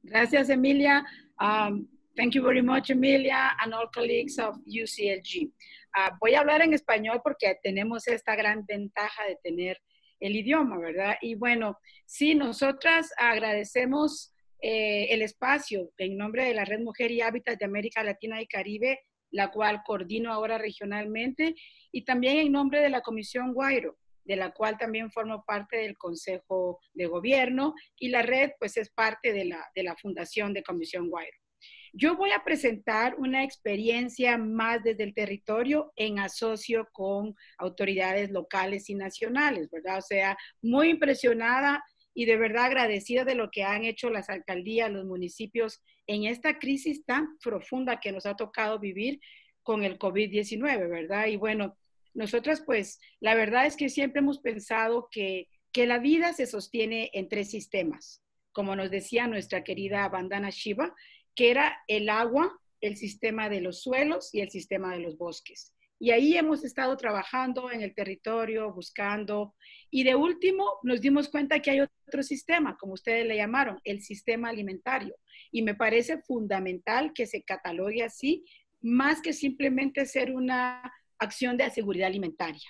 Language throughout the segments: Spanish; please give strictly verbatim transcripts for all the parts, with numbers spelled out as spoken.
Gracias, Emilia. Um, thank you very much, Emilia, and all colleagues of U C L G. Uh, voy a hablar en español porque tenemos esta gran ventaja de tener el idioma, ¿verdad? Y bueno, sí, nosotras agradecemos eh, el espacio en nombre de la Red Mujer y Hábitat de América Latina y Caribe, la cual coordino ahora regionalmente, y también en nombre de la Comisión Guairo, de la cual también formo parte del Consejo de Gobierno, y la red pues es parte de la, de la Fundación de Comisión Guairo. Yo voy a presentar una experiencia más desde el territorio en asocio con autoridades locales y nacionales, ¿verdad? O sea, muy impresionada y de verdad agradecida de lo que han hecho las alcaldías, los municipios en esta crisis tan profunda que nos ha tocado vivir con el COVID diecinueve, ¿verdad? Y bueno, nosotras pues la verdad es que siempre hemos pensado que, que la vida se sostiene en tres sistemas, como nos decía nuestra querida Vandana Shiva, que era el agua, el sistema de los suelos y el sistema de los bosques. Y ahí hemos estado trabajando en el territorio, buscando, y de último nos dimos cuenta que hay otro sistema, como ustedes le llamaron, el sistema alimentario. Y me parece fundamental que se catalogue así, más que simplemente ser una acción de seguridad alimentaria.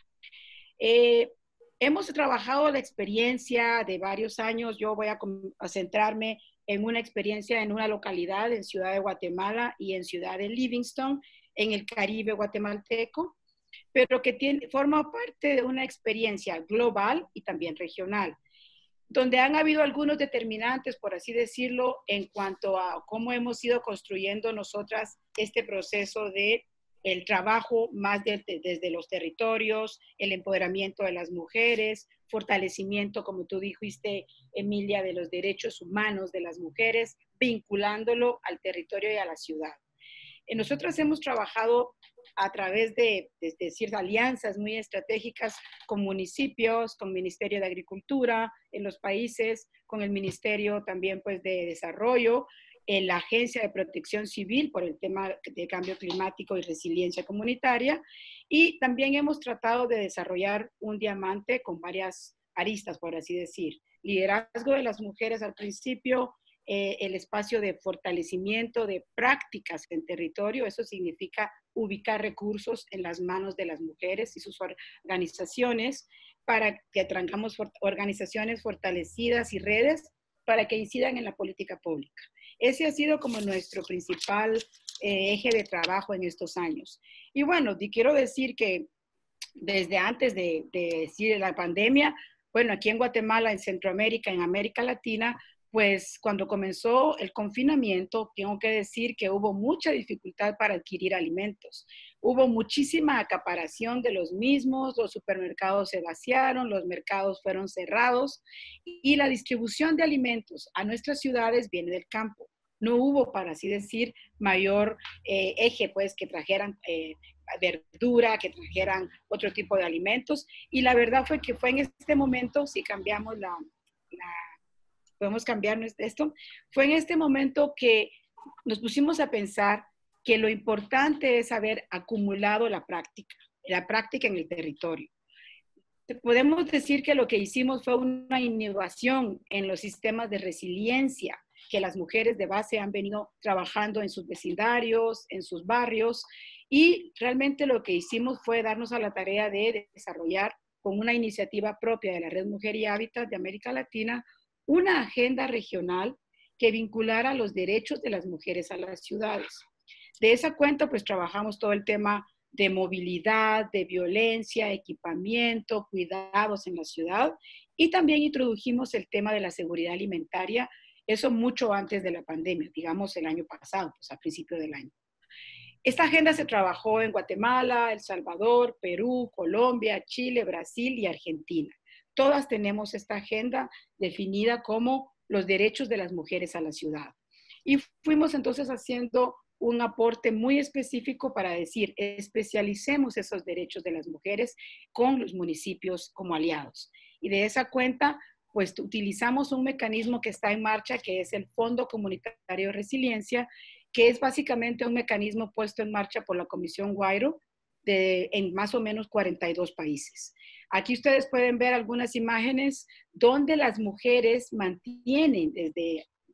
Eh, hemos trabajado la experiencia de varios años, yo voy a, a centrarme en una experiencia en una localidad en Ciudad de Guatemala y en Ciudad de Livingston, en el Caribe guatemalteco, pero que tiene, forma parte de una experiencia global y también regional, donde han habido algunos determinantes, por así decirlo, en cuanto a cómo hemos ido construyendo nosotras este proceso de el trabajo más de, de, desde los territorios, el empoderamiento de las mujeres, fortalecimiento, como tú dijiste, Emilia, de los derechos humanos de las mujeres, vinculándolo al territorio y a la ciudad. Eh, nosotros hemos trabajado a través de, de, de ciertas alianzas muy estratégicas con municipios, con Ministerio de Agricultura en los países, con el Ministerio también pues de Desarrollo, en la Agencia de Protección Civil por el tema de cambio climático y resiliencia comunitaria, y también hemos tratado de desarrollar un diamante con varias aristas, por así decir. Liderazgo de las mujeres al principio, eh, el espacio de fortalecimiento de prácticas en territorio, eso significa ubicar recursos en las manos de las mujeres y sus organizaciones para que tengamos organizaciones fortalecidas y redes para que incidan en la política pública. Ese ha sido como nuestro principal eh, eje de trabajo en estos años. Y bueno, quiero decir que desde antes de, de decir la pandemia, bueno, aquí en Guatemala, en Centroamérica, en América Latina, pues cuando comenzó el confinamiento, tengo que decir que hubo mucha dificultad para adquirir alimentos. Hubo muchísima acaparación de los mismos, los supermercados se vaciaron, los mercados fueron cerrados y la distribución de alimentos a nuestras ciudades viene del campo. No hubo, para así decir, mayor eh, eje, pues, que trajeran eh, verdura, que trajeran otro tipo de alimentos. Y la verdad fue que fue en este momento, si cambiamos la, la podemos cambiar esto, fue en este momento que nos pusimos a pensar que lo importante es haber acumulado la práctica, la práctica en el territorio. Podemos decir que lo que hicimos fue una innovación en los sistemas de resiliencia que las mujeres de base han venido trabajando en sus vecindarios, en sus barrios, y realmente lo que hicimos fue darnos a la tarea de desarrollar con una iniciativa propia de la Red Mujer y Hábitat de América Latina una agenda regional que vinculara los derechos de las mujeres a las ciudades. De esa cuenta, pues trabajamos todo el tema de movilidad, de violencia, equipamiento, cuidados en la ciudad, y también introdujimos el tema de la seguridad alimentaria, eso mucho antes de la pandemia, digamos el año pasado, pues a principio del año. Esta agenda se trabajó en Guatemala, El Salvador, Perú, Colombia, Chile, Brasil y Argentina. Todas tenemos esta agenda definida como los derechos de las mujeres a la ciudad. Y fuimos entonces haciendo un aporte muy específico para decir, especialicemos esos derechos de las mujeres con los municipios como aliados. Y de esa cuenta, pues utilizamos un mecanismo que está en marcha, que es el Fondo Comunitario de Resiliencia, que es básicamente un mecanismo puesto en marcha por la Comisión Guairo de, en más o menos cuarenta y dos países. Aquí ustedes pueden ver algunas imágenes donde las mujeres mantienen desde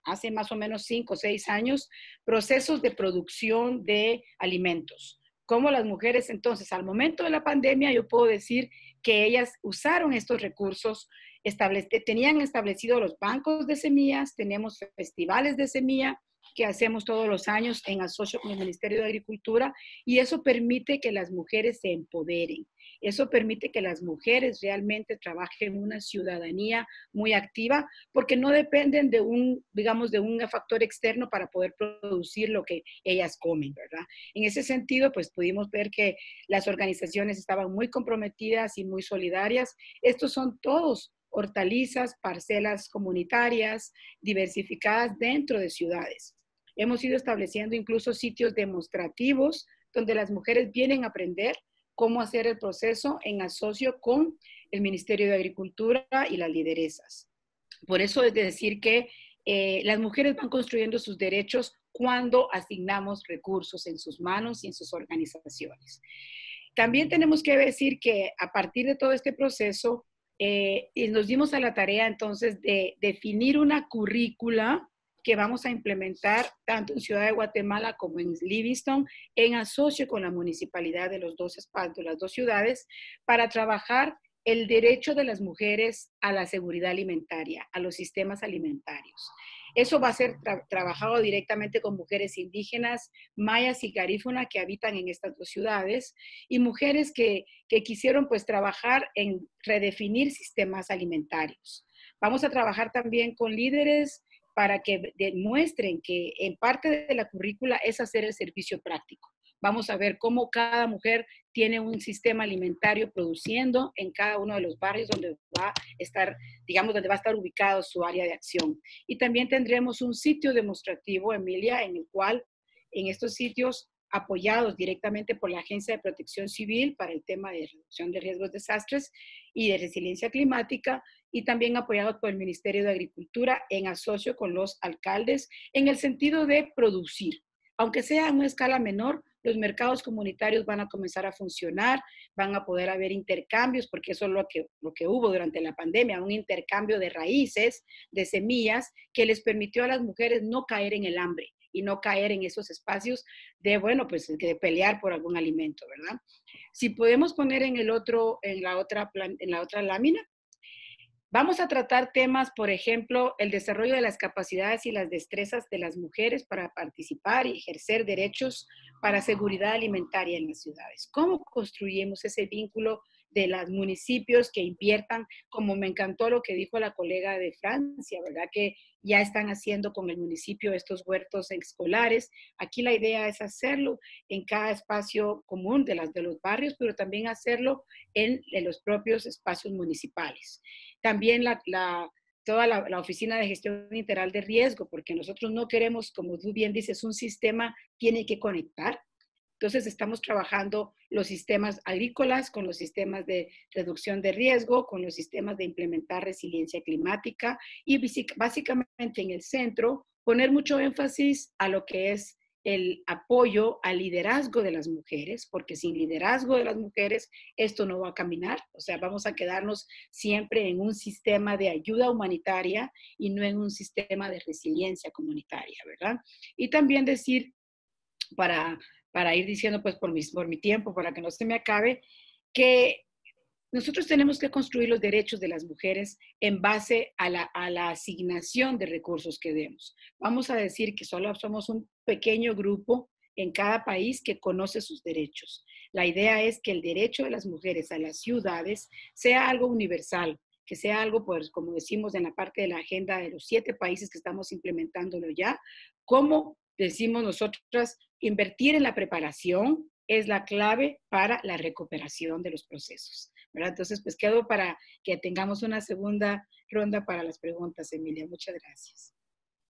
hace más o menos cinco o seis años, procesos de producción de alimentos. Como las mujeres entonces, al momento de la pandemia, yo puedo decir que ellas usaron estos recursos, establece, tenían establecidos los bancos de semillas, tenemos festivales de semilla que hacemos todos los años en asocio con el Ministerio de Agricultura, y eso permite que las mujeres se empoderen. Eso permite que las mujeres realmente trabajen en una ciudadanía muy activa, porque no dependen de un, digamos, de un factor externo para poder producir lo que ellas comen, ¿verdad? En ese sentido, pues pudimos ver que las organizaciones estaban muy comprometidas y muy solidarias. Estos son todos hortalizas, parcelas comunitarias, diversificadas dentro de ciudades. Hemos ido estableciendo incluso sitios demostrativos donde las mujeres vienen a aprender cómo hacer el proceso en asocio con el Ministerio de Agricultura y las lideresas. Por eso es decir que eh, las mujeres van construyendo sus derechos cuando asignamos recursos en sus manos y en sus organizaciones. También tenemos que decir que a partir de todo este proceso, eh, nos dimos a la tarea entonces de definir una currícula que vamos a implementar tanto en Ciudad de Guatemala como en Livingston, en asocio con la municipalidad de los dos espacios, las dos ciudades, para trabajar el derecho de las mujeres a la seguridad alimentaria, a los sistemas alimentarios. Eso va a ser tra trabajado directamente con mujeres indígenas, mayas y garífuna que habitan en estas dos ciudades, y mujeres que, que quisieron pues trabajar en redefinir sistemas alimentarios. Vamos a trabajar también con líderes para que demuestren que en parte de la currícula es hacer el servicio práctico. Vamos a ver cómo cada mujer tiene un sistema alimentario produciendo en cada uno de los barrios donde va a estar, digamos, donde va a estar ubicado su área de acción. Y también tendremos un sitio demostrativo, Emilia, en el cual en estos sitios apoyados directamente por la Agencia de Protección Civil para el tema de reducción de riesgos de desastres y de resiliencia climática, y también apoyados por el Ministerio de Agricultura en asocio con los alcaldes en el sentido de producir. Aunque sea a una escala menor, los mercados comunitarios van a comenzar a funcionar, van a poder haber intercambios, porque eso es lo que, lo que hubo durante la pandemia, un intercambio de raíces, de semillas, que les permitió a las mujeres no caer en el hambre y no caer en esos espacios de, bueno, pues de pelear por algún alimento, ¿verdad? Si podemos poner en, el otro, en, la otra, en la otra lámina, vamos a tratar temas, por ejemplo, el desarrollo de las capacidades y las destrezas de las mujeres para participar y ejercer derechos para seguridad alimentaria en las ciudades. ¿Cómo construimos ese vínculo de los municipios que inviertan? Como me encantó lo que dijo la colega de Francia, ¿verdad? Que ya están haciendo con el municipio estos huertos escolares. Aquí la idea es hacerlo en cada espacio común de, las, de los barrios, pero también hacerlo en, en los propios espacios municipales. También la, la, toda la, la Oficina de Gestión Integral de Riesgo, porque nosotros no queremos, como tú bien dices, un sistema tiene que conectar. Entonces estamos trabajando los sistemas agrícolas con los sistemas de reducción de riesgo, con los sistemas de implementar resiliencia climática y básicamente en el centro poner mucho énfasis a lo que es el apoyo al liderazgo de las mujeres, porque sin liderazgo de las mujeres esto no va a caminar. O sea, vamos a quedarnos siempre en un sistema de ayuda humanitaria y no en un sistema de resiliencia comunitaria, ¿verdad? Y también decir, para, para ir diciendo pues por mi, por mi tiempo, para que no se me acabe, que nosotros tenemos que construir los derechos de las mujeres en base a la, a la asignación de recursos que demos. Vamos a decir que solo somos un pequeño grupo en cada país que conoce sus derechos. La idea es que el derecho de las mujeres a las ciudades sea algo universal, que sea algo, pues, como decimos en la parte de la agenda de los siete países que estamos implementándolo ya, como decimos nosotras, invertir en la preparación es la clave para la recuperación de los procesos, ¿verdad? Entonces, pues quedo para que tengamos una segunda ronda para las preguntas, Emilia. Muchas gracias.